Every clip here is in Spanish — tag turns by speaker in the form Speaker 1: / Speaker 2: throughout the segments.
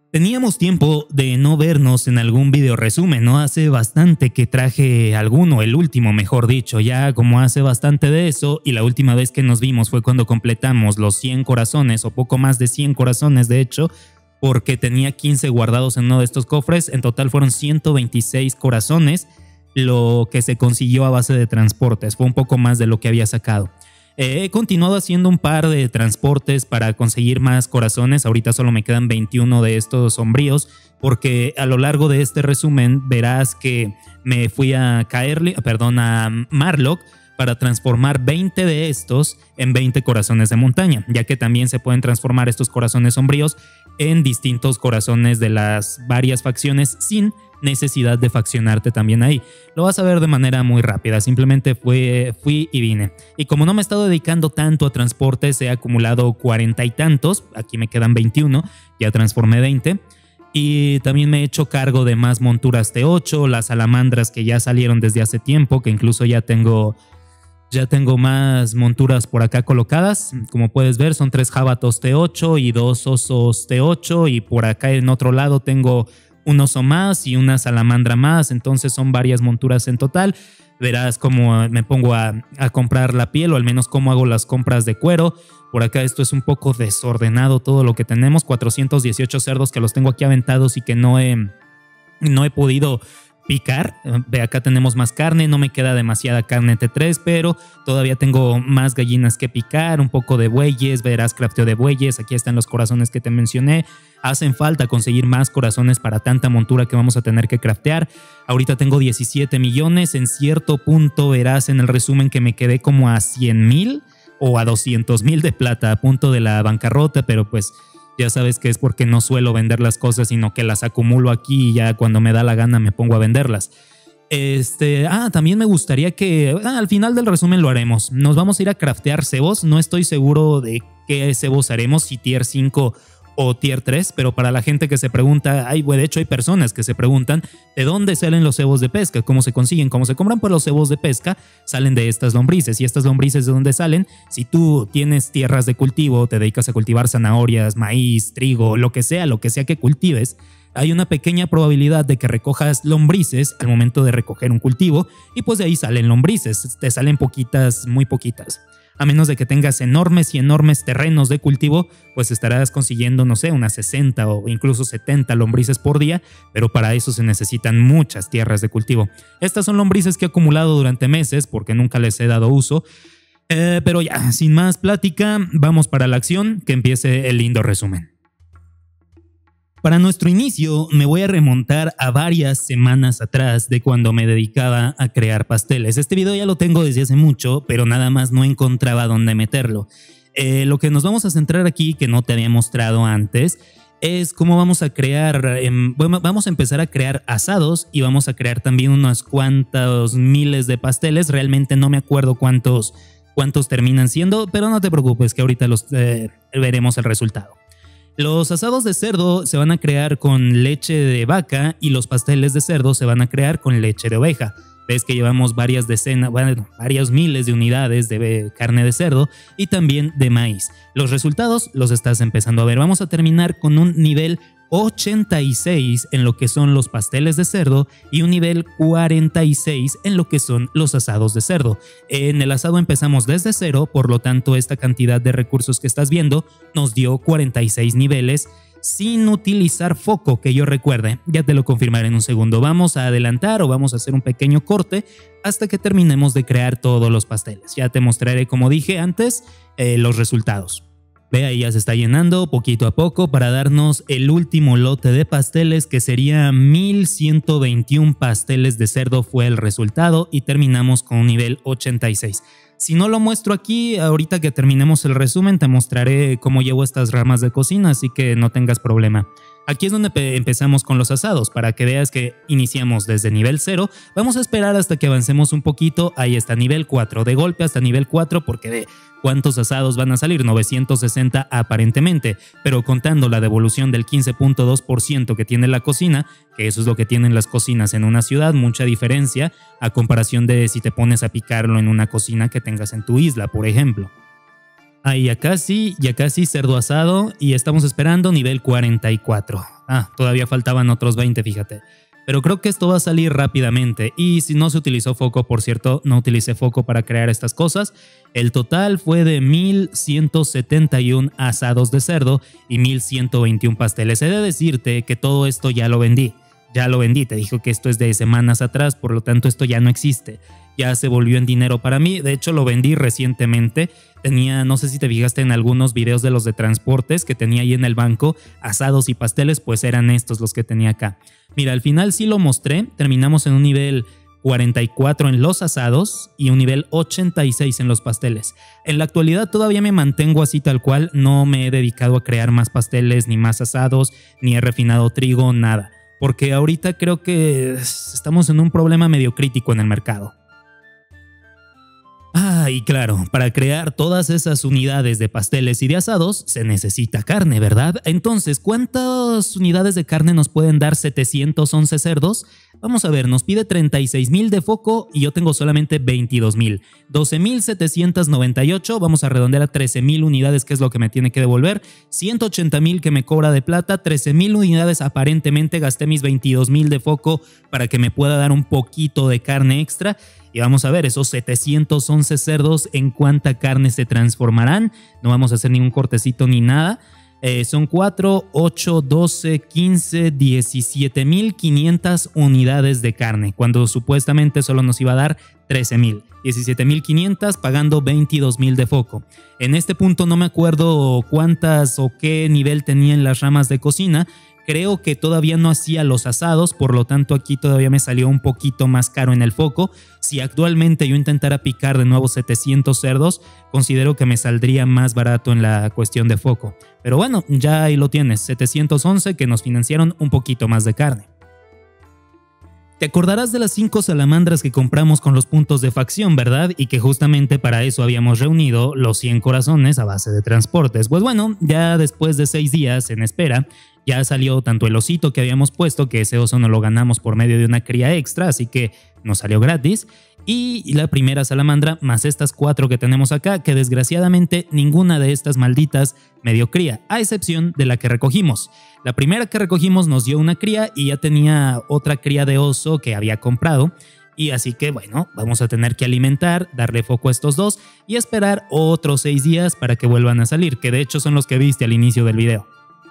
Speaker 1: Teníamos tiempo de no vernos en algún video resumen, ¿no? Hace bastante que traje alguno, el último mejor dicho, ya como hace bastante de eso, y la última vez que nos vimos fue cuando completamos los 100 corazones, o poco más de 100 corazones de hecho, porque tenía 15 guardados en uno de estos cofres. En total fueron 126 corazones, lo que se consiguió a base de transportes, fue un poco más de lo que había sacado. He continuado haciendo un par de transportes para conseguir más corazones. Ahorita solo me quedan 21 de estos sombríos, porque a lo largo de este resumen verás que me fui a Marlock para transformar 20 de estos en 20 corazones de montaña, ya que también se pueden transformar estos corazones sombríos en distintos corazones de las varias facciones sin necesidad de faccionarte también ahí. Lo vas a ver de manera muy rápida, simplemente fui y vine. Y como no me he estado dedicando tanto a transportes, he acumulado 40 y tantos, aquí me quedan 21, ya transformé 20. Y también me he hecho cargo de más monturas T8, las salamandras que ya salieron desde hace tiempo, que incluso ya tengo más monturas por acá colocadas. Como puedes ver, son 3 jabatos T8 y 2 osos T8, y por acá en otro lado tengo un oso más y una salamandra más, entonces son varias monturas en total. Verás cómo me pongo a comprar la piel, o al menos cómo hago las compras de cuero. Por acá esto es un poco desordenado todo lo que tenemos, 418 cerdos que los tengo aquí aventados y que no he podido picar. Ve, acá tenemos más carne, no me queda demasiada carne T3, pero todavía tengo más gallinas que picar, un poco de bueyes, verás crafteo de bueyes, aquí están los corazones que te mencioné. Hacen falta conseguir más corazones para tanta montura que vamos a tener que craftear. Ahorita tengo 17 millones, en cierto punto verás en el resumen que me quedé como a 100,000 o a 200,000 de plata, a punto de la bancarrota, pero pues ya sabes que es porque no suelo vender las cosas, sino que las acumulo aquí y ya cuando me da la gana me pongo a venderlas. También me gustaría que al final del resumen lo haremos. Nos vamos a ir a craftear cebos. No estoy seguro de qué cebos haremos, si tier 5 o tier 3, pero para la gente que se pregunta, de hecho hay personas que se preguntan de dónde salen los cebos de pesca, cómo se consiguen, cómo se compran. Pues los cebos de pesca salen de estas lombrices, y estas lombrices de dónde salen. Si tú tienes tierras de cultivo, te dedicas a cultivar zanahorias, maíz, trigo, lo que sea que cultives, hay una pequeña probabilidad de que recojas lombrices al momento de recoger un cultivo, y pues de ahí salen lombrices. Te salen poquitas, muy poquitas. A menos de que tengas enormes y enormes terrenos de cultivo, pues estarás consiguiendo, no sé, unas 60 o incluso 70 lombrices por día, pero para eso se necesitan muchas tierras de cultivo. Estas son lombrices que he acumulado durante meses porque nunca les he dado uso. Pero ya, sin más plática, vamos para la acción, que empiece el lindo resumen. Para nuestro inicio me voy a remontar a varias semanas atrás de cuando me dedicaba a crear pasteles. Este video ya lo tengo desde hace mucho, pero nada más no encontraba dónde meterlo. Lo que nos vamos a centrar aquí, que no te había mostrado antes, es cómo vamos a crear, vamos a empezar a crear asados, y vamos a crear también unos cuantos miles de pasteles. Realmente no me acuerdo cuántos terminan siendo, pero no te preocupes que ahorita veremos el resultado. Los asados de cerdo se van a crear con leche de vaca, y los pasteles de cerdo se van a crear con leche de oveja. Ves que llevamos varios miles de unidades de carne de cerdo y también de maíz. Los resultados los estás empezando a ver. Vamos a terminar con un nivel 86 en lo que son los pasteles de cerdo y un nivel 46 en lo que son los asados de cerdo. En el asado empezamos desde cero, por lo tanto esta cantidad de recursos que estás viendo nos dio 46 niveles sin utilizar foco, que yo recuerde. Ya te lo confirmaré en un segundo. Vamos a adelantar o vamos a hacer un pequeño corte hasta que terminemos de crear todos los pasteles. Ya te mostraré, como dije antes, los resultados. Ve, ahí ya se está llenando poquito a poco para darnos el último lote de pasteles, que sería 1121 pasteles de cerdo fue el resultado, y terminamos con un nivel 86. Si no lo muestro aquí, ahorita que terminemos el resumen te mostraré cómo llevo estas ramas de cocina, así que no tengas problema. Aquí es donde empezamos con los asados, para que veas que iniciamos desde nivel 0. Vamos a esperar hasta que avancemos un poquito. Ahí está nivel 4, de golpe hasta nivel 4, porque ve cuántos asados van a salir, 960 aparentemente, pero contando la devolución del 15.2% que tiene la cocina, que eso es lo que tienen las cocinas en una ciudad, mucha diferencia a comparación de si te pones a picarlo en una cocina que tengas en tu isla, por ejemplo. Ahí ya casi cerdo asado y estamos esperando nivel 44. Todavía faltaban otros 20, fíjate. Pero creo que esto va a salir rápidamente y si no se utilizó foco, por cierto, no utilicé foco para crear estas cosas. El total fue de 1171 asados de cerdo y 1121 pasteles. He de decirte que todo esto ya lo vendí. Te dijo que esto es de semanas atrás, por lo tanto esto ya no existe. Ya se volvió en dinero para mí, de hecho lo vendí recientemente. Tenía, no sé si te fijaste en algunos videos de los de transportes que tenía ahí en el banco, asados y pasteles, pues eran estos los que tenía acá. Mira, al final sí lo mostré, terminamos en un nivel 44 en los asados y un nivel 86 en los pasteles. En la actualidad todavía me mantengo así tal cual, no me he dedicado a crear más pasteles, ni más asados, ni he refinado trigo, nada. Porque ahorita creo que estamos en un problema medio crítico en el mercado. Y claro, para crear todas esas unidades de pasteles y de asados se necesita carne, ¿verdad? Entonces, ¿cuántas unidades de carne nos pueden dar 711 cerdos? Vamos a ver, nos pide 36,000 de foco y yo tengo solamente 22,000. 12,798, vamos a redondear a 13,000 unidades, que es lo que me tiene que devolver. 180,000 que me cobra de plata, 13,000 unidades aparentemente, gasté mis 22,000 de foco para que me pueda dar un poquito de carne extra. Y vamos a ver esos 711 cerdos en cuánta carne se transformarán. No vamos a hacer ningún cortecito ni nada. Son 4, 8, 12, 15, 17,500 unidades de carne, cuando supuestamente solo nos iba a dar 13,000. 17,500 pagando 22,000 de foco. En este punto no me acuerdo cuántas o qué nivel tenían las ramas de cocina. Creo que todavía no hacía los asados, por lo tanto aquí todavía me salió un poquito más caro en el foco. Si actualmente yo intentara picar de nuevo 700 cerdos, considero que me saldría más barato en la cuestión de foco. Pero bueno, ya ahí lo tienes, 711 que nos financiaron un poquito más de carne. Te acordarás de las 5 salamandras que compramos con los puntos de facción, ¿verdad? Y que justamente para eso habíamos reunido los 100 corazones a base de transportes. Pues bueno, ya después de 6 días en espera, ya salió tanto el osito que habíamos puesto, que ese oso no lo ganamos por medio de una cría extra, así que nos salió gratis, y la primera salamandra más estas 4 que tenemos acá, que desgraciadamente ninguna de estas malditas me dio cría, a excepción de la que recogimos. La primera que recogimos nos dio una cría y ya tenía otra cría de oso que había comprado, y así que bueno, vamos a tener que alimentar, darle foco a estos dos y esperar otros 6 días para que vuelvan a salir, que de hecho son los que viste al inicio del video.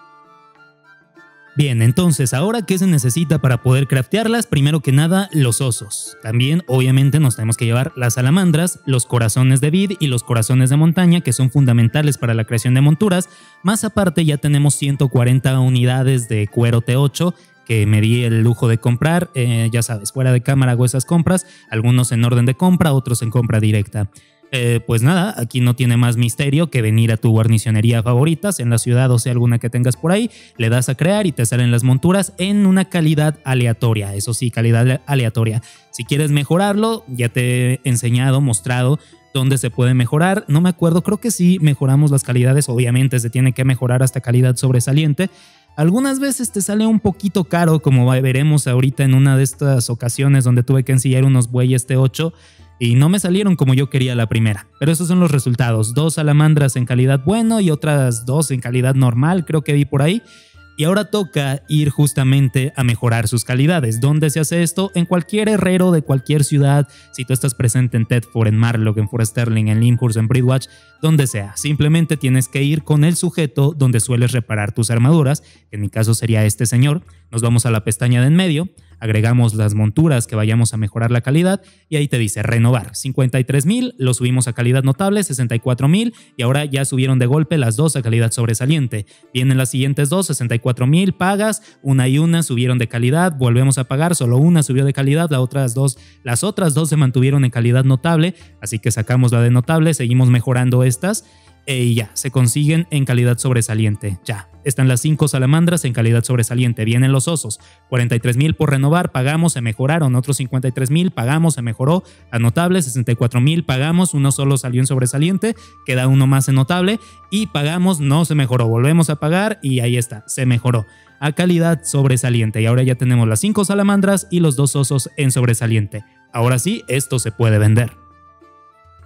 Speaker 1: Bien, entonces, ¿ahora qué se necesita para poder craftearlas? Primero que nada, los osos. También, obviamente, nos tenemos que llevar las salamandras, los corazones de vid y los corazones de montaña, que son fundamentales para la creación de monturas. Más aparte, ya tenemos 140 unidades de cuero T8, que me di el lujo de comprar. Ya sabes, fuera de cámara hago esas compras, algunos en orden de compra, otros en compra directa. Pues nada, aquí no tiene más misterio que venir a tu guarnicionería favoritas en la ciudad, o sea alguna que tengas por ahí, le das a crear y te salen las monturas en una calidad aleatoria, eso sí, calidad aleatoria. Si quieres mejorarlo, ya te he enseñado, mostrado dónde se puede mejorar, no me acuerdo, creo que sí mejoramos las calidades, obviamente se tiene que mejorar hasta calidad sobresaliente. Algunas veces te sale un poquito caro, como veremos ahorita en una de estas ocasiones donde tuve que ensillar unos bueyes T8 y no me salieron como yo quería la primera. Pero esos son los resultados, 2 salamandras en calidad bueno y otras 2 en calidad normal, creo que vi por ahí. Y ahora toca ir justamente a mejorar sus calidades. ¿Dónde se hace esto? En cualquier herrero de cualquier ciudad. Si tú estás presente en Thetford, en Marlock, en Forest Sterling, en Lyndhurst, en Bridwatch, donde sea. Simplemente tienes que ir con el sujeto donde sueles reparar tus armaduras, que en mi caso sería este señor. Nos vamos a la pestaña de en medio, agregamos las monturas que vayamos a mejorar la calidad y ahí te dice renovar. 53,000, lo subimos a calidad notable, 64,000 y ahora ya subieron de golpe las 2 a calidad sobresaliente. Vienen las siguientes 2, 64,000, pagas, una y una subieron de calidad, volvemos a pagar, solo una subió de calidad, las otras dos se mantuvieron en calidad notable, así que sacamos la de notable, seguimos mejorando estas. Y ya, se consiguen en calidad sobresaliente. Ya, están las 5 salamandras en calidad sobresaliente. Vienen los osos, 43,000 por renovar, pagamos, se mejoraron. Otros 53,000, pagamos, se mejoró. A notable, 64,000, pagamos, uno solo salió en sobresaliente, queda uno más en notable. Y pagamos, no se mejoró, volvemos a pagar y ahí está, se mejoró. A calidad sobresaliente. Y ahora ya tenemos las 5 salamandras y los 2 osos en sobresaliente. Ahora sí, esto se puede vender.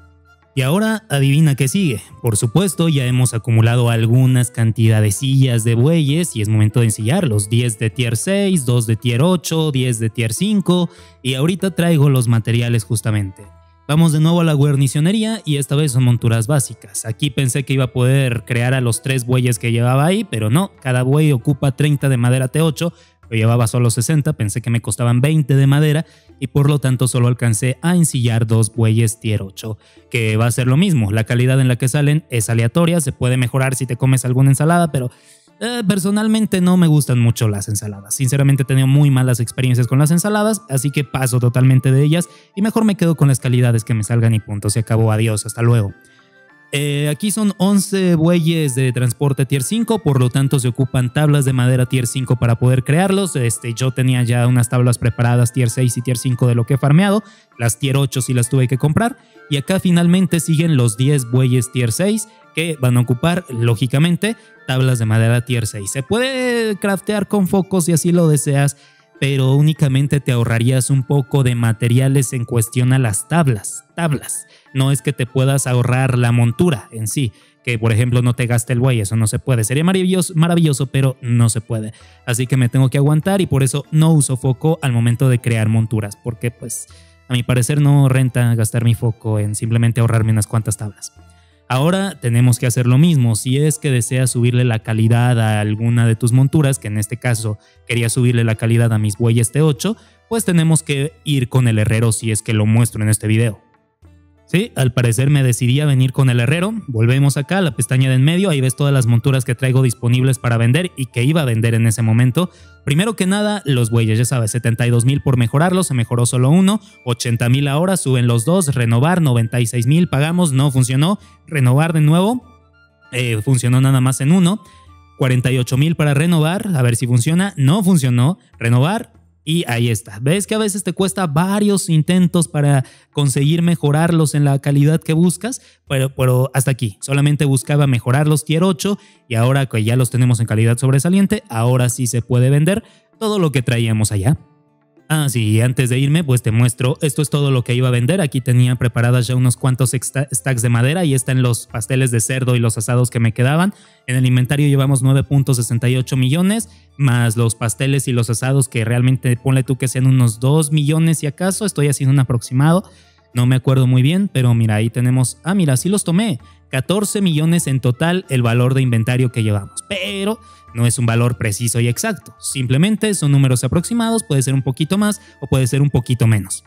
Speaker 1: Y ahora adivina qué sigue. Por supuesto, ya hemos acumulado algunas cantidadecillas de bueyes y es momento de ensillarlos. 10 de tier 6, 2 de tier 8, 10 de tier 5 y ahorita traigo los materiales justamente. Vamos de nuevo a la guarnicionería y esta vez son monturas básicas. Aquí pensé que iba a poder crear a los 3 bueyes que llevaba ahí, pero no, cada buey ocupa 30 de madera T8. Yo llevaba solo 60, pensé que me costaban 20 de madera y por lo tanto solo alcancé a ensillar 2 bueyes tier 8, que va a ser lo mismo. La calidad en la que salen es aleatoria, se puede mejorar si te comes alguna ensalada, pero personalmente no me gustan mucho las ensaladas. Sinceramente he tenido muy malas experiencias con las ensaladas, así que paso totalmente de ellas y mejor me quedo con las calidades que me salgan y punto, se acabó, adiós, hasta luego. Aquí son 11 bueyes de transporte tier 5, por lo tanto se ocupan tablas de madera tier 5 para poder crearlos. Yo tenía ya unas tablas preparadas tier 6 y tier 5 de lo que he farmeado, las tier 8 sí las tuve que comprar y acá finalmente siguen los 10 bueyes tier 6 que van a ocupar, lógicamente, tablas de madera tier 6. Se puede craftear con focos si así lo deseas, pero únicamente te ahorrarías un poco de materiales en cuestión a las tablas. No es que te puedas ahorrar la montura en sí, que por ejemplo no te gaste el buey, eso no se puede. Sería maravilloso, pero no se puede. Así que me tengo que aguantar y por eso no uso foco al momento de crear monturas, porque pues a mi parecer no renta gastar mi foco en simplemente ahorrarme unas cuantas tablas. Ahora tenemos que hacer lo mismo. Si es que deseas subirle la calidad a alguna de tus monturas, que en este caso quería subirle la calidad a mis bueyes T8, pues tenemos que ir con el herrero si es que lo muestro en este video. Sí, al parecer me decidí a venir con el herrero. Volvemos acá a la pestaña de en medio, ahí ves todas las monturas que traigo disponibles para vender y que iba a vender en ese momento. Primero que nada, los bueyes, ya sabes, 72,000 por mejorarlos, se mejoró solo uno, 80,000 ahora, suben los dos, renovar, 96,000, pagamos, no funcionó, renovar de nuevo, funcionó nada más en uno, 48,000 para renovar, a ver si funciona, no funcionó, renovar. Y ahí está. ¿Ves que a veces te cuesta varios intentos para conseguir mejorarlos en la calidad que buscas? Pero hasta aquí. Solamente buscaba mejorar los tier 8 y ahora que ya los tenemos en calidad sobresaliente, ahora sí se puede vender todo lo que traíamos allá. Ah, sí, antes de irme, pues te muestro, esto es todo lo que iba a vender. Aquí tenía preparadas ya unos cuantos stacks de madera y están los pasteles de cerdo y los asados que me quedaban. En el inventario llevamos 9.68 millones, más los pasteles y los asados que realmente ponle tú que sean unos 2 millones si acaso. Estoy haciendo un aproximado, no me acuerdo muy bien, pero mira, ahí tenemos, mira, sí los tomé. 14 millones en total el valor de inventario que llevamos, pero no es un valor preciso y exacto, simplemente son números aproximados, puede ser un poquito más o puede ser un poquito menos.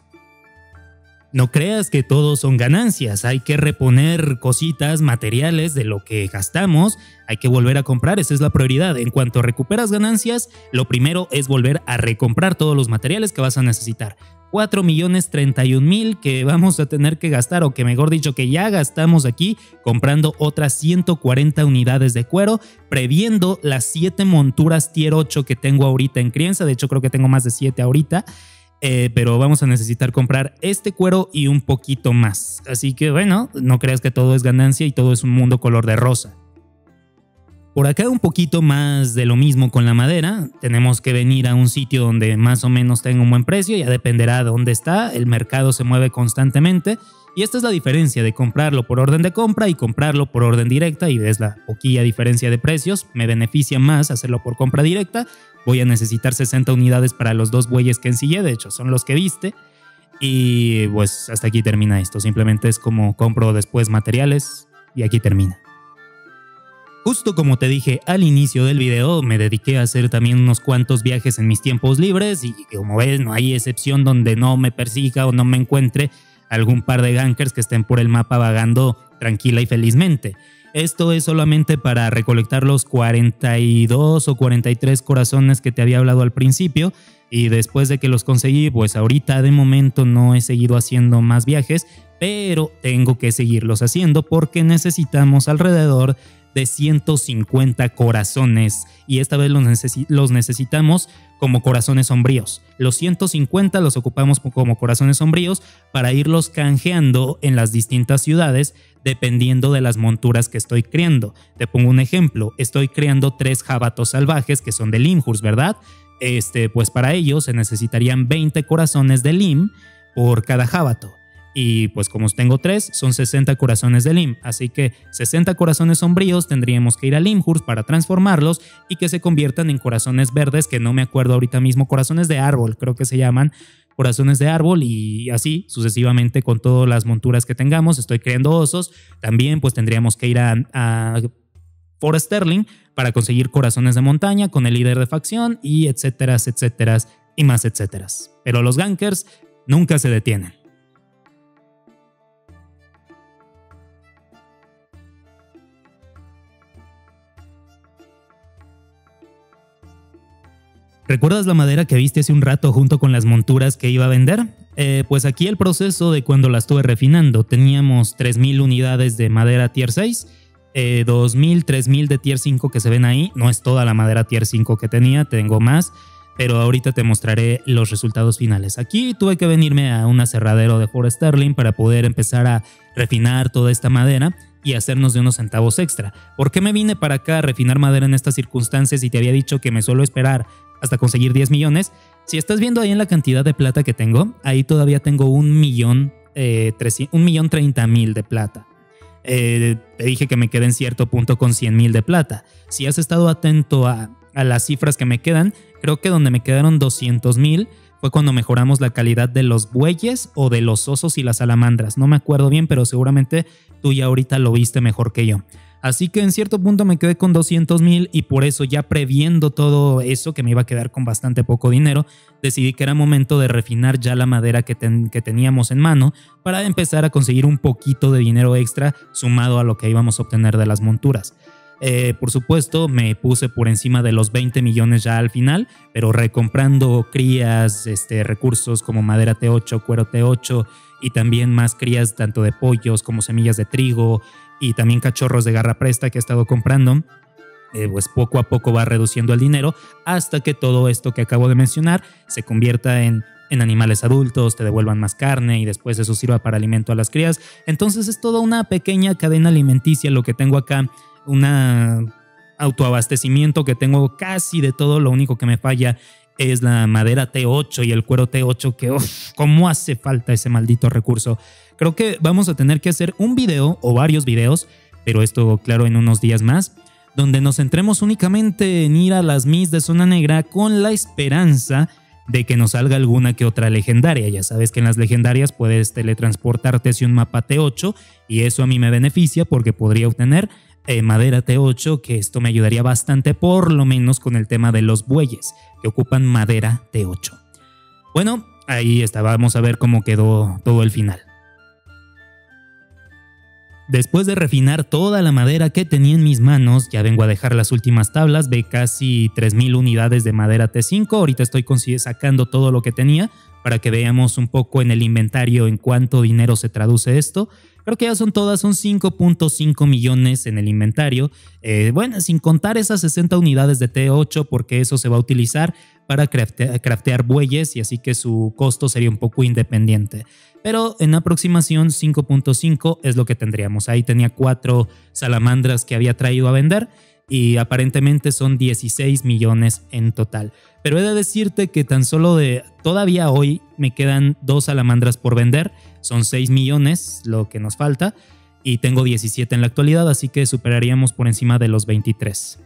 Speaker 1: No creas que todos son ganancias, hay que reponer cositas, materiales de lo que gastamos, hay que volver a comprar, esa es la prioridad. En cuanto recuperas ganancias, lo primero es volver a recomprar todos los materiales que vas a necesitar. 4.031.000 que vamos a tener que gastar, o que mejor dicho que ya gastamos aquí comprando otras 140 unidades de cuero, previendo las 7 monturas tier 8 que tengo ahorita en crianza. De hecho creo que tengo más de 7 ahorita, pero vamos a necesitar comprar este cuero y un poquito más. Así que bueno, no creas que todo es ganancia y todo es un mundo color de rosa. Por acá un poquito más de lo mismo con la madera, tenemos que venir a un sitio donde más o menos tenga un buen precio, ya dependerá de dónde está, el mercado se mueve constantemente y esta es la diferencia de comprarlo por orden de compra y comprarlo por orden directa, y ves la poquilla diferencia de precios. Me beneficia más hacerlo por compra directa, voy a necesitar 60 unidades para los 2 bueyes que ensillé, de hecho son los que viste, y pues hasta aquí termina esto, simplemente es como compro después materiales y aquí termina. Justo como te dije al inicio del video, me dediqué a hacer también unos cuantos viajes en mis tiempos libres y como ves no hay excepción donde no me persiga o no me encuentre algún par de gankers que estén por el mapa vagando tranquila y felizmente. Esto es solamente para recolectar los 42 o 43 corazones que te había hablado al principio, y después de que los conseguí, pues ahorita de momento no he seguido haciendo más viajes, pero tengo que seguirlos haciendo porque necesitamos alrededor de 150 corazones y esta vez los necesitamos como corazones sombríos. Los 150 los ocupamos como corazones sombríos para irlos canjeando en las distintas ciudades dependiendo de las monturas que estoy creando. Te pongo un ejemplo, estoy creando 3 jabatos salvajes que son de Limhurst, ¿verdad? Pues para ello se necesitarían 20 corazones de Lim por cada jabato. y pues como tengo 3, son 60 corazones de Lim, así que 60 corazones sombríos tendríamos que ir a Limhurst para transformarlos y que se conviertan en corazones verdes, que no me acuerdo ahorita mismo, corazones de árbol creo que se llaman, corazones de árbol, y así sucesivamente con todas las monturas que tengamos. Estoy creando osos, también pues tendríamos que ir a Forest Sterling para conseguir corazones de montaña con el líder de facción y etcétera, etcétera y más etcétera. Pero los gankers nunca se detienen. ¿Recuerdas la madera que viste hace un rato junto con las monturas que iba a vender? Pues aquí el proceso de cuando la estuve refinando. Teníamos 3000 unidades de madera tier 6, 2000, 3000 de tier 5 que se ven ahí. No es toda la madera tier 5 que tenía, tengo más, pero ahorita te mostraré los resultados finales. Aquí tuve que venirme a un aserradero de Forest Sterling para poder empezar a refinar toda esta madera y hacernos de unos centavos extra. ¿Por qué me vine para acá a refinar madera en estas circunstancias y te había dicho que me suelo esperar hasta conseguir 10 millones? Si estás viendo ahí en la cantidad de plata que tengo, ahí todavía tengo 1.030.000 de plata. Te dije que me quedé en cierto punto con 100.000 de plata. Si has estado atento a las cifras que me quedan, creo que donde me quedaron 200.000 fue cuando mejoramos la calidad de los bueyes o de los osos y las salamandras. No me acuerdo bien, pero seguramente tú ya ahorita lo viste mejor que yo. Así que en cierto punto me quedé con 200.000 y por eso, ya previendo todo eso, que me iba a quedar con bastante poco dinero, decidí que era momento de refinar ya la madera que teníamos en mano para empezar a conseguir un poquito de dinero extra sumado a lo que íbamos a obtener de las monturas. Por supuesto, me puse por encima de los 20 millones ya al final, pero recomprando crías, recursos como madera T8, cuero T8 y también más crías tanto de pollos como semillas de trigo y también cachorros de garra presta que he estado comprando. Pues poco a poco va reduciendo el dinero hasta que todo esto que acabo de mencionar se convierta en animales adultos, te devuelvan más carne y después eso sirva para alimento a las crías. Entonces es toda una pequeña cadena alimenticia lo que tengo acá, un autoabastecimiento que tengo casi de todo. Lo único que me falla es la madera T8 y el cuero T8, que cómo hace falta ese maldito recurso. Creo que vamos a tener que hacer un video o varios videos, pero esto claro en unos días más, donde nos centremos únicamente en ir a las Miss de Zona Negra con la esperanza de que nos salga alguna que otra legendaria. Ya sabes que en las legendarias puedes teletransportarte hacia un mapa T8 y eso a mí me beneficia porque podría obtener madera T8, que esto me ayudaría bastante, por lo menos con el tema de los bueyes que ocupan madera T8. Bueno, ahí está, vamos a ver cómo quedó todo el final. Después de refinar toda la madera que tenía en mis manos, ya vengo a dejar las últimas tablas de casi 3000 unidades de madera T5. Ahorita estoy sacando todo lo que tenía para que veamos un poco en el inventario en cuánto dinero se traduce esto. Creo que ya son todas, son 5.5 millones en el inventario. Bueno, sin contar esas 60 unidades de T8, porque eso se va a utilizar para craftear bueyes y así que su costo sería un poco independiente. Pero en aproximación 5.5 es lo que tendríamos. Ahí tenía 4 salamandras que había traído a vender y aparentemente son 16 millones en total. Pero he de decirte que tan solo todavía hoy me quedan 2 salamandras por vender. Son 6 millones lo que nos falta y tengo 17 en la actualidad, así que superaríamos por encima de los 23.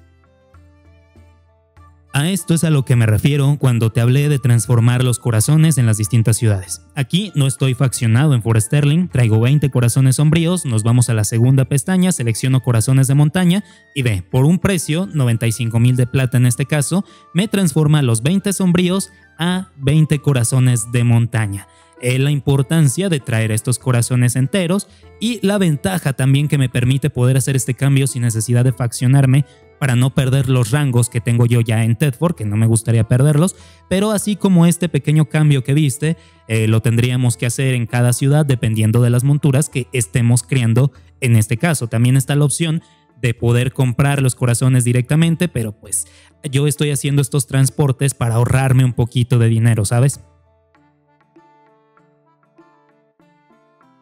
Speaker 1: A esto es a lo que me refiero cuando te hablé de transformar los corazones en las distintas ciudades. Aquí no estoy faccionado en Forest Sterling, traigo 20 corazones sombríos, nos vamos a la segunda pestaña, selecciono corazones de montaña y ve, por un precio, 95.000 de plata en este caso, me transforma los 20 sombríos a 20 corazones de montaña. La importancia de traer estos corazones enteros y la ventaja también que me permite poder hacer este cambio sin necesidad de faccionarme para no perder los rangos que tengo yo ya en Tedford, que no me gustaría perderlos, pero así como este pequeño cambio que viste, lo tendríamos que hacer en cada ciudad dependiendo de las monturas que estemos creando en este caso. También está la opción de poder comprar los corazones directamente, pero pues yo estoy haciendo estos transportes para ahorrarme un poquito de dinero, ¿sabes?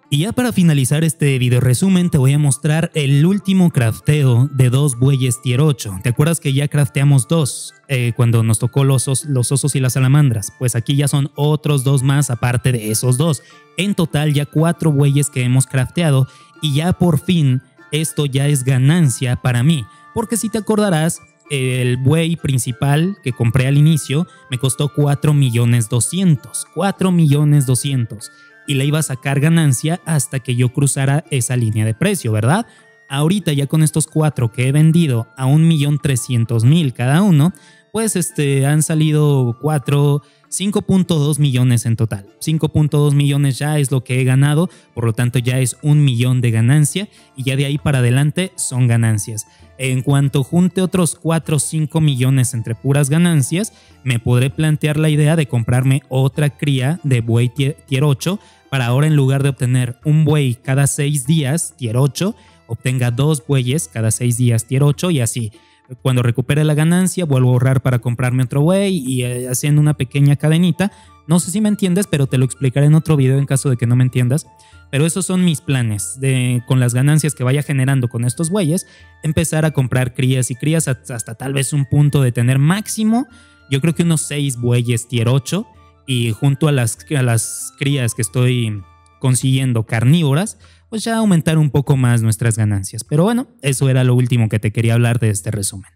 Speaker 1: Y ya para finalizar este video resumen te voy a mostrar el último crafteo de 2 bueyes tier 8. ¿Te acuerdas que ya crafteamos 2 cuando nos tocó los osos y las salamandras? Pues aquí ya son otros 2 más aparte de esos 2. En total ya 4 bueyes que hemos crafteado y ya por fin esto ya es ganancia para mí. Porque si te acordarás, el buey principal que compré al inicio me costó 4.200.000. 4.200.000. Y le iba a sacar ganancia hasta que yo cruzara esa línea de precio, ¿verdad? Ahorita ya con estos 4 que he vendido a 1.300.000 cada uno, pues han salido 5.2 millones en total. 5.2 millones ya es lo que he ganado, por lo tanto ya es 1 millón de ganancia y ya de ahí para adelante son ganancias. En cuanto junte otros 4 o 5 millones entre puras ganancias, me podré plantear la idea de comprarme otra cría de buey tier 8 para ahora en lugar de obtener un buey cada 6 días tier 8, obtenga 2 bueyes cada 6 días tier 8 y así. Cuando recupere la ganancia vuelvo a ahorrar para comprarme otro buey y haciendo una pequeña cadenita. No sé si me entiendes, pero te lo explicaré en otro video en caso de que no me entiendas. Pero esos son mis planes, con las ganancias que vaya generando con estos bueyes, empezar a comprar crías y crías hasta tal vez un punto de tener máximo, yo creo que unos 6 bueyes tier 8 y junto a las crías que estoy consiguiendo carnívoras, pues ya aumentar un poco más nuestras ganancias. Pero bueno, eso era lo último que te quería hablar de este resumen.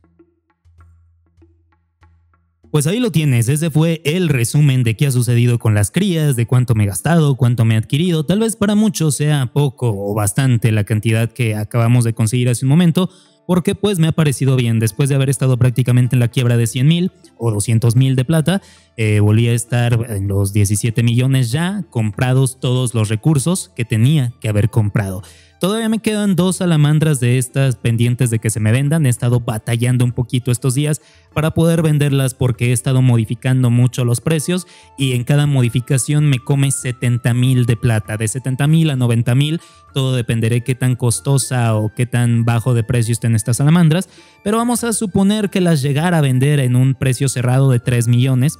Speaker 1: Pues ahí lo tienes, ese fue el resumen de qué ha sucedido con las crías, de cuánto me he gastado, cuánto me he adquirido. Tal vez para muchos sea poco o bastante la cantidad que acabamos de conseguir hace un momento, porque pues me ha parecido bien. Después de haber estado prácticamente en la quiebra de 100.000 o 200.000 de plata, volví a estar en los 17 millones ya, comprados todos los recursos que tenía que haber comprado. Todavía me quedan 2 salamandras de estas pendientes de que se me vendan. He estado batallando un poquito estos días para poder venderlas porque he estado modificando mucho los precios y en cada modificación me come 70.000 de plata. De 70.000 a 90.000, todo dependerá qué tan costosa o qué tan bajo de precio estén estas salamandras. Pero vamos a suponer que las llegara a vender en un precio cerrado de 3 millones.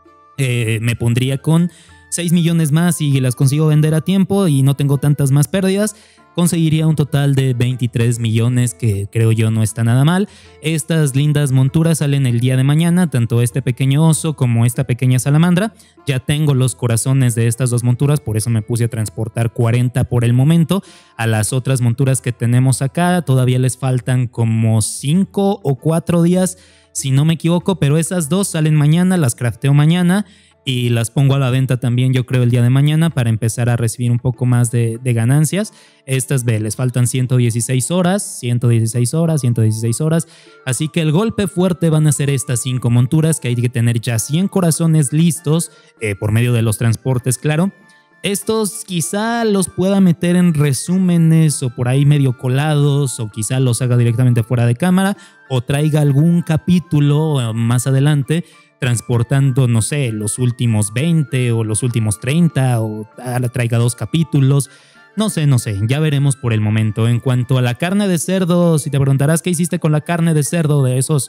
Speaker 1: Me pondría con 6 millones más y las consigo vender a tiempo y no tengo tantas más pérdidas. Conseguiría un total de 23 millones que creo yo no está nada mal. Estas lindas monturas salen el día de mañana, tanto este pequeño oso como esta pequeña salamandra. Ya tengo los corazones de estas 2 monturas, por eso me puse a transportar 40 por el momento. A las otras monturas que tenemos acá todavía les faltan como 5 o 4 días, si no me equivoco, pero esas 2 salen mañana, las crafteo mañana. Y las pongo a la venta también yo creo el día de mañana para empezar a recibir un poco más de ganancias. Estas les faltan 116 horas, 116 horas, 116 horas. Así que el golpe fuerte van a ser estas 5 monturas que hay que tener ya 100 corazones listos por medio de los transportes, claro. Estos quizá los pueda meter en resúmenes o por ahí medio colados o quizá los haga directamente fuera de cámara o traiga algún capítulo más adelante transportando, no sé, los últimos 20 o los últimos 30 o traiga 2 capítulos. No sé, ya veremos por el momento. En cuanto a la carne de cerdo, si te preguntarás qué hiciste con la carne de cerdo de esos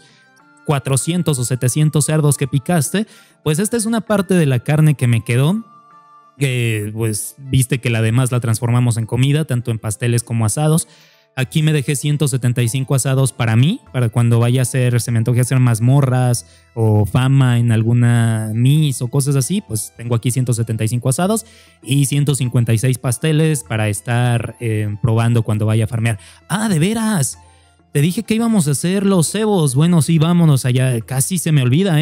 Speaker 1: 400 o 700 cerdos que picaste, pues esta es una parte de la carne que me quedó. Pues viste que la demás la transformamos en comida, tanto en pasteles como asados. Aquí me dejé 175 asados para mí, para cuando vaya a hacer, se me antoje hacer mazmorras o fama en alguna miss o cosas así, pues tengo aquí 175 asados y 156 pasteles para estar probando cuando vaya a farmear. ¡Ah, de veras! Te dije que íbamos a hacer los cebos. Bueno, sí, vámonos allá. Casi se me olvida,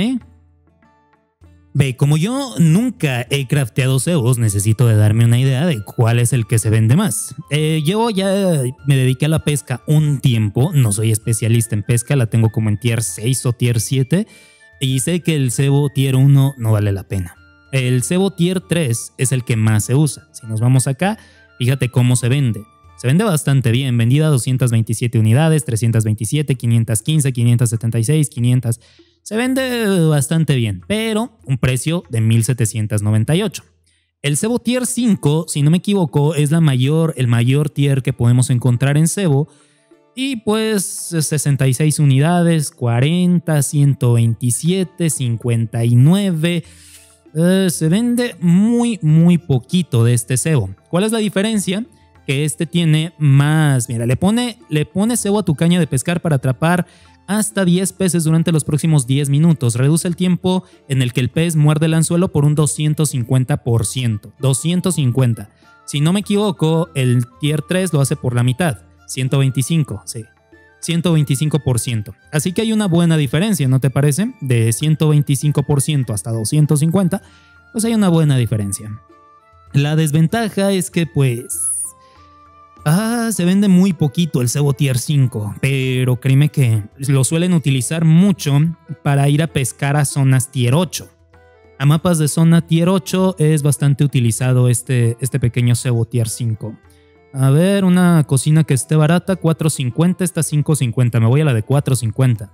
Speaker 1: Ve, como yo nunca he crafteado cebos, necesito de darme una idea de cuál es el que se vende más. Yo ya me dediqué a la pesca un tiempo, no soy especialista en pesca, la tengo como en tier 6 o tier 7 y sé que el cebo tier 1 no vale la pena. El cebo tier 3 es el que más se usa. Si nos vamos acá, fíjate cómo se vende. Se vende bastante bien, vendida 227 unidades, 327, 515, 576, 500... Se vende bastante bien, pero un precio de 1.798. El cebo tier 5, si no me equivoco, es el mayor tier que podemos encontrar en cebo. Y pues 66 unidades, 40, 127, 59. Se vende muy poquito de este cebo. ¿Cuál es la diferencia? Que este tiene más, mira, le pone cebo a tu caña de pescar para atrapar hasta 10 peces durante los próximos 10 minutos. Reduce el tiempo en el que el pez muerde el anzuelo por un 250%. 250. Si no me equivoco, el tier 3 lo hace por la mitad. 125, sí. 125%. Así que hay una buena diferencia, ¿no te parece? De 125% hasta 250, pues hay una buena diferencia. La desventaja es que pues... se vende muy poquito el cebo tier 5, pero créeme que lo suelen utilizar mucho para ir a pescar a zonas tier 8. A mapas de zona tier 8 es bastante utilizado este pequeño cebo tier 5. A ver, una cocina que esté barata, 4.50, está 5.50, me voy a la de 4.50.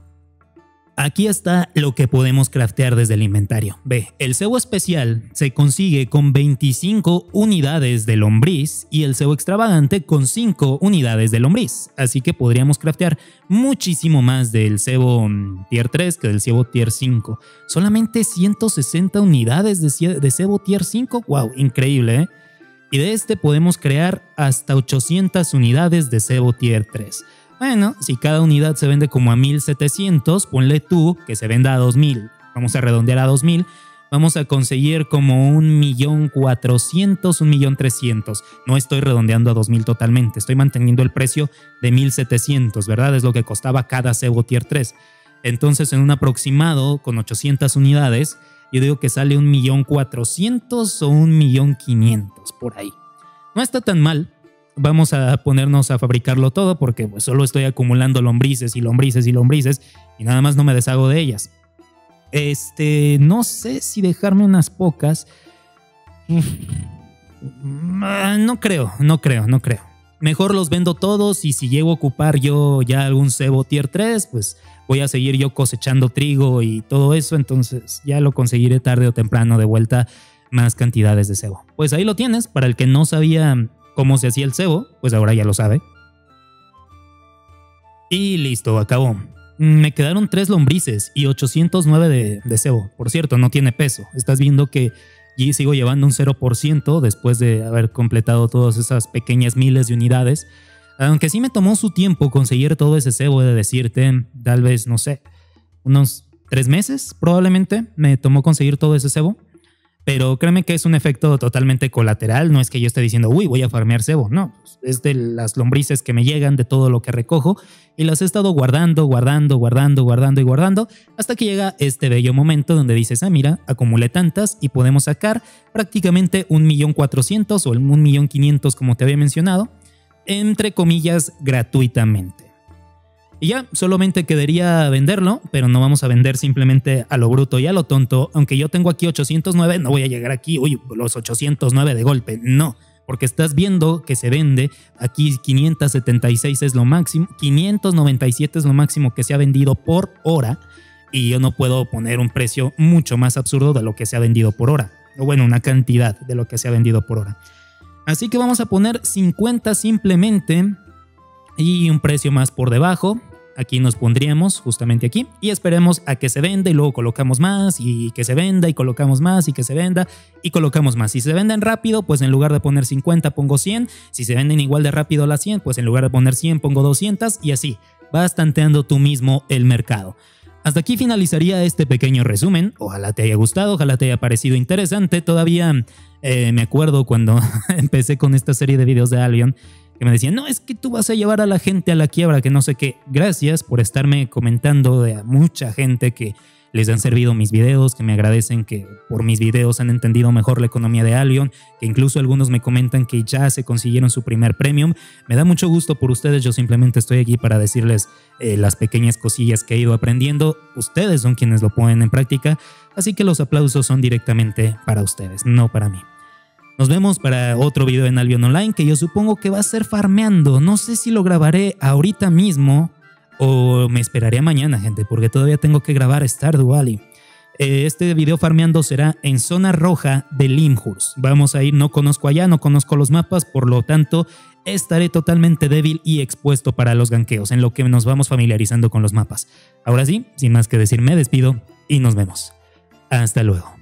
Speaker 1: Aquí está lo que podemos craftear desde el inventario. Ve, el cebo especial se consigue con 25 unidades de lombriz y el cebo extravagante con 5 unidades de lombriz. Así que podríamos craftear muchísimo más del cebo tier 3 que del cebo tier 5. Solamente 160 unidades de cebo tier 5. ¡Wow! Increíble, ¿eh? Y de este podemos crear hasta 800 unidades de cebo tier 3. Bueno, si cada unidad se vende como a 1700, ponle tú que se venda a 2000. Vamos a redondear a 2000. Vamos a conseguir como 1.400.000, 1.300.000. No estoy redondeando a 2000 totalmente. Estoy manteniendo el precio de 1700, ¿verdad? Es lo que costaba cada cebo tier 3. Entonces, en un aproximado con 800 unidades, yo digo que sale 1.400.000 o 1.500.000 por ahí. No está tan mal. Vamos a ponernos a fabricarlo todo porque pues, solo estoy acumulando lombrices y lombrices y lombrices y nada más no me deshago de ellas. No sé si dejarme unas pocas. No creo. Mejor los vendo todos y si llego a ocupar yo ya algún cebo tier 3, pues voy a seguir yo cosechando trigo y todo eso, entonces ya lo conseguiré tarde o temprano de vuelta más cantidades de cebo. Pues ahí lo tienes, para el que no sabía cómo se hacía el cebo, pues ahora ya lo sabe. Y listo, acabó. Me quedaron 3 lombrices y 809 de cebo. Por cierto, no tiene peso. Estás viendo que sigo llevando un 0% después de haber completado todas esas pequeñas miles de unidades. Aunque sí me tomó su tiempo conseguir todo ese cebo, he de decirte, tal vez, no sé, unos 3 meses probablemente me tomó conseguir todo ese cebo. Pero créeme que es un efecto totalmente colateral, no es que yo esté diciendo, uy, voy a farmear cebo, no, es de las lombrices que me llegan, de todo lo que recojo y las he estado guardando, hasta que llega este bello momento donde dices, mira, acumulé tantas y podemos sacar prácticamente 1.400.000 o 1.500.000 como te había mencionado, entre comillas, gratuitamente. Y ya, solamente quedaría venderlo, pero no vamos a vender simplemente a lo bruto y a lo tonto. Aunque yo tengo aquí 809, no voy a llegar aquí, uy, los 809 de golpe, no. Porque estás viendo que se vende, aquí 576 es lo máximo, 597 es lo máximo que se ha vendido por hora. Y yo no puedo poner un precio mucho más absurdo de lo que se ha vendido por hora. O bueno, una cantidad de lo que se ha vendido por hora. Así que vamos a poner 50 simplemente y un precio más por debajo. Aquí nos pondríamos justamente aquí y esperemos a que se venda y luego colocamos más y que se venda y colocamos más y que se venda y colocamos más. Si se venden rápido, pues en lugar de poner 50 pongo 100. Si se venden igual de rápido las 100, pues en lugar de poner 100 pongo 200 y así vas tanteando tú mismo el mercado. Hasta aquí finalizaría este pequeño resumen. Ojalá te haya gustado, ojalá te haya parecido interesante. Todavía me acuerdo cuando empecé con esta serie de videos de Albion que me decían, no, es que tú vas a llevar a la gente a la quiebra, que no sé qué. Gracias por estarme comentando de a mucha gente que les han servido mis videos, que me agradecen que por mis videos han entendido mejor la economía de Albion, que incluso algunos me comentan que ya se consiguieron su primer premium. Me da mucho gusto por ustedes, yo simplemente estoy aquí para decirles las pequeñas cosillas que he ido aprendiendo. Ustedes son quienes lo ponen en práctica, así que los aplausos son directamente para ustedes, no para mí. Nos vemos para otro video en Albion Online que yo supongo que va a ser farmeando. No sé si lo grabaré ahorita mismo o me esperaré a mañana, gente, porque todavía tengo que grabar Stardew Valley. Este video farmeando será en zona roja de Limhurst. Vamos a ir, no conozco allá, no conozco los mapas, por lo tanto estaré totalmente débil y expuesto para los ganqueos, en lo que nos vamos familiarizando con los mapas. Ahora sí, sin más que decir, me despido y nos vemos. Hasta luego.